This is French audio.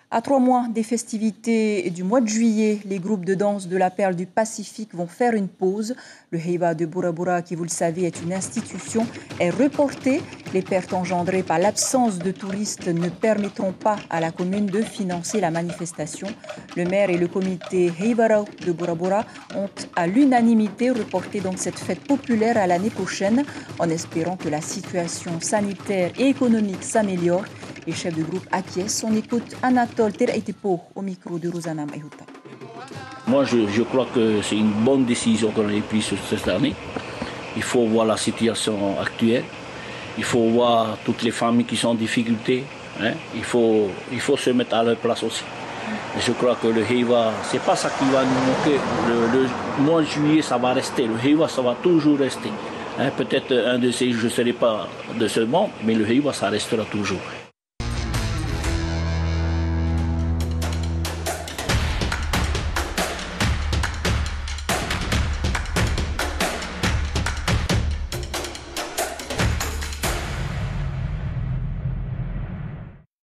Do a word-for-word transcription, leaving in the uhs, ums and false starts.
À trois mois des festivités du mois de juillet, les groupes de danse de la Perle du Pacifique vont faire une pause. Le Heiva de Burabura, qui vous le savez est une institution, est reporté. Les pertes engendrées par l'absence de touristes ne permettront pas à la commune de financer la manifestation. Le maire et le comité Heivarau de Burabura ont à l'unanimité reporté donc cette fête populaire à l'année prochaine, en espérant que la situation sanitaire et économique s'améliore. Les chefs de groupe acquiescent. On écoute Anatole Teraitipo au micro de Rosanna Maïhuta. Moi, je, je crois que c'est une bonne décision qu'on a prise cette année. Il faut voir la situation actuelle. Il faut voir toutes les familles qui sont en difficulté. Hein. Il, faut, il faut se mettre à leur place aussi. Et je crois que le Heiva, ce n'est pas ça qui va nous manquer. Le, le mois de juillet, ça va rester. Le Heiva, ça va toujours rester. Hein. Peut-être un de ces, je ne serai pas de ce monde, mais le Heiva, ça restera toujours.